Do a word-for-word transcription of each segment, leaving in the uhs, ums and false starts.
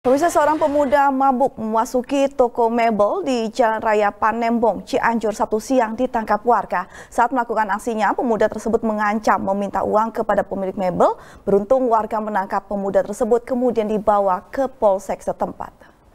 Pemirsa, seorang pemuda mabuk memasuki toko mebel di Jalan Raya Panembong, Cianjur Sabtu siang ditangkap warga. Saat melakukan aksinya, pemuda tersebut mengancam meminta uang kepada pemilik mebel. Beruntung warga menangkap pemuda tersebut kemudian dibawa ke polsek setempat.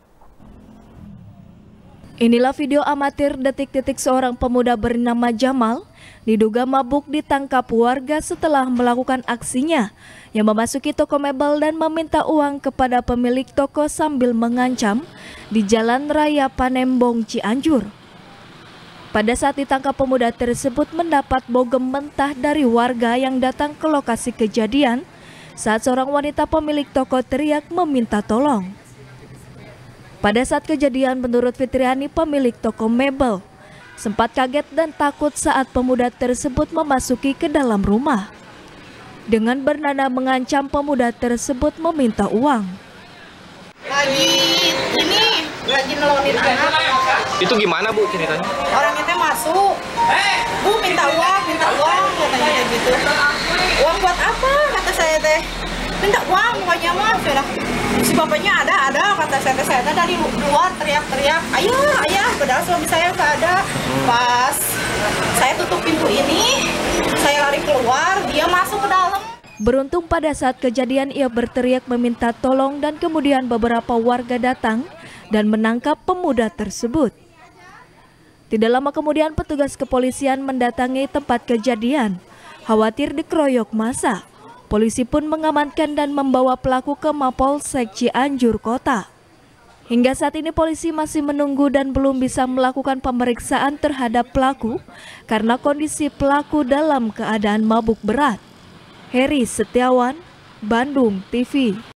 Inilah video amatir detik-detik seorang pemuda bernama Jamal diduga mabuk ditangkap warga setelah melakukan aksinya yang memasuki toko mebel dan meminta uang kepada pemilik toko sambil mengancam di Jalan Raya Panembong, Cianjur. Pada saat ditangkap, pemuda tersebut mendapat bogem mentah dari warga yang datang ke lokasi kejadian saat seorang wanita pemilik toko teriak meminta tolong. Pada saat kejadian, menurut Fitriani, pemilik toko mebel sempat kaget dan takut saat pemuda tersebut memasuki ke dalam rumah. Dengan bernada mengancam, pemuda tersebut meminta uang. Lagi ini, lagi nelonin anak. Itu gimana, Bu, ceritanya? Orang itu masuk, Bu minta uang, minta uang, katanya gitu. Uang buat apa, kata saya teh. Minta uang, pokoknya mah sudah. Si bapaknya ada, ada, kata saya teh. Saya teh dari luar teriak-teriak, ayah, ayah, padahal suami saya nggak ada. Pas saya tutup pintu ini, saya lari keluar, dia masuk ke dalam. Beruntung pada saat kejadian ia berteriak meminta tolong dan kemudian beberapa warga datang dan menangkap pemuda tersebut. Tidak lama kemudian petugas kepolisian mendatangi tempat kejadian. Khawatir dikeroyok massa, polisi pun mengamankan dan membawa pelaku ke Mapolsek Cianjur Kota. Hingga saat ini polisi masih menunggu dan belum bisa melakukan pemeriksaan terhadap pelaku karena kondisi pelaku dalam keadaan mabuk berat. Heri Setiawan, Bandung T V.